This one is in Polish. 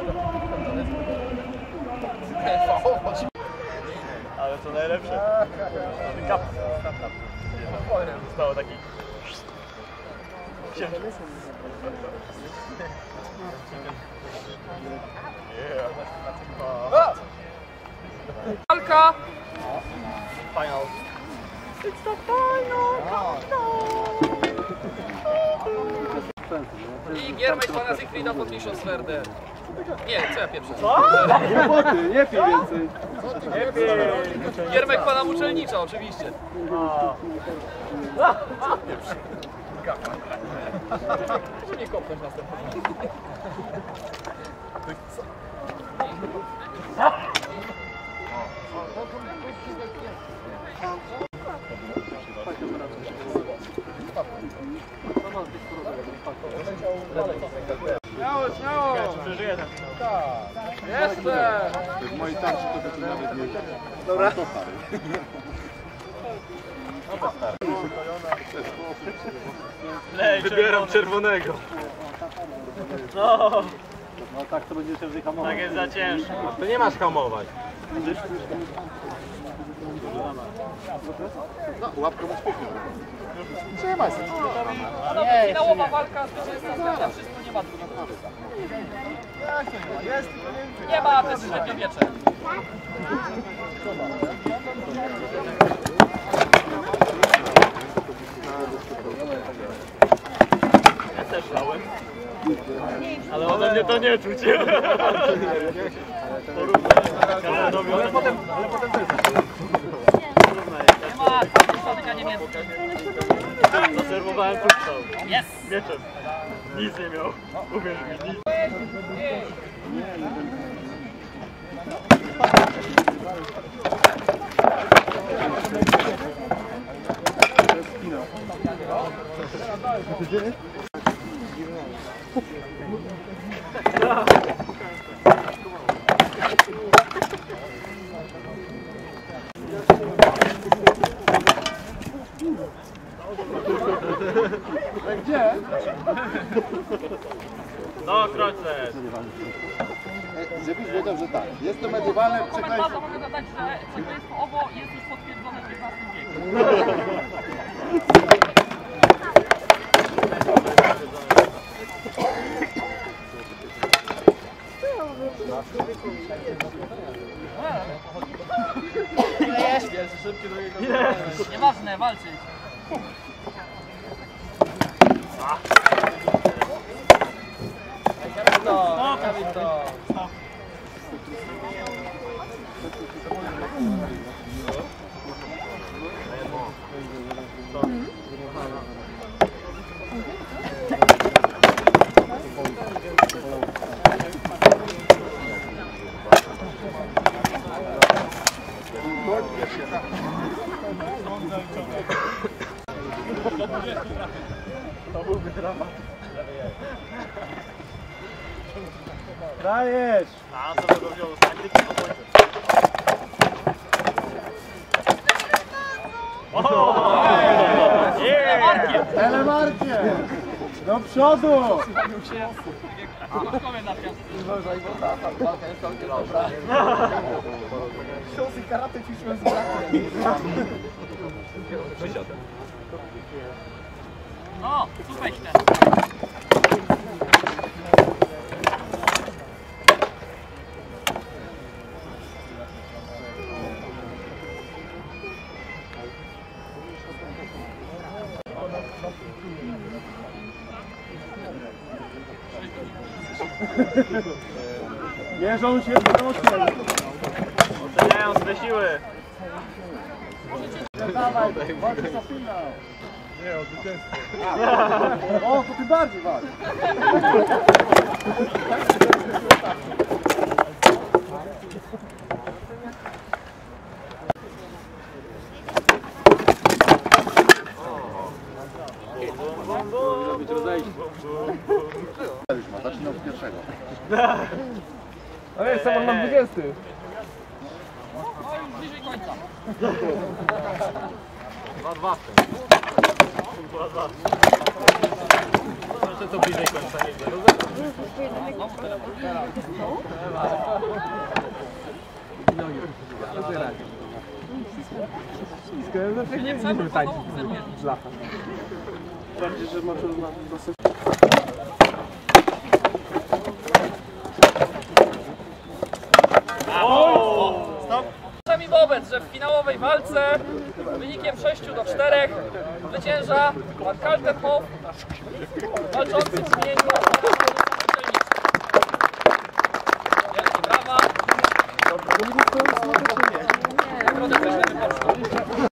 Ale co najlepsze? Kap. Zostało taki. Walka! Final. It's the final countdown! I Giermek pana Siegfrieda pod Miesiącwerdę. Nie, co ja pieprzę? Co? Nie pij więcej. Nie pij. Giermek pana Muczelnicza, oczywiście. Muszę nie kopnąć następnym. Śmiało, śmiało! Przeżyję ten finał. Jestem! W mojej tarczy to by nawet nie... Dobra. To stary. No to stary. Wybieram czerwonego. No. No tak to będziesz wtedy hamować. Tak jest za ciężko. To nie masz hamować. No, łapkę masz piękną. Trzymaj się. Nie, finałowa walka, zwycięzca świata, wszystko nie ma drugiego. Jak to nie ma? Jest, tylko nie Nie ma, to jest średniowiecze. Ja też lałem. Ale ode mnie to nie czuć. Ale potem Nie ma, środka niemiecka. Zaserwowałem puszczał. Jest! Mieczem. Nic nie miał. Uwierz mi, nic. gdzie? No, Kroczles. Żebyś wiedział, że tak. Jest to mediewalne przekleństwo. Komentarza mogę dodać, że przekleństwo owo jest już potwierdzone w XV wieku. Ile jest? Nieważne, walczyć. To. To byłby dramat. Dajesz! A co to wziął? Telemarkie! Do przodu! Siosy karate ćwiczyłem z bratem. No, słuchaj się. Mierzą się z rokiem. Oceniają swe siły. Dawaj, walcz za finał. Nie, o zwycięstwo. O, to ty bardziej walcz. Już ma, zaczynał od pierwszego. Ale jest sam na 20. No już bliżej końca. 2-2. 2-2. to bliżej końca nie było. Nie przemóż, Bardziej, że ma to na dosyć. mi wobec, że w finałowej walce wynikiem 6-4 zwycięża pan Kaltenhoff, walczący w imieniu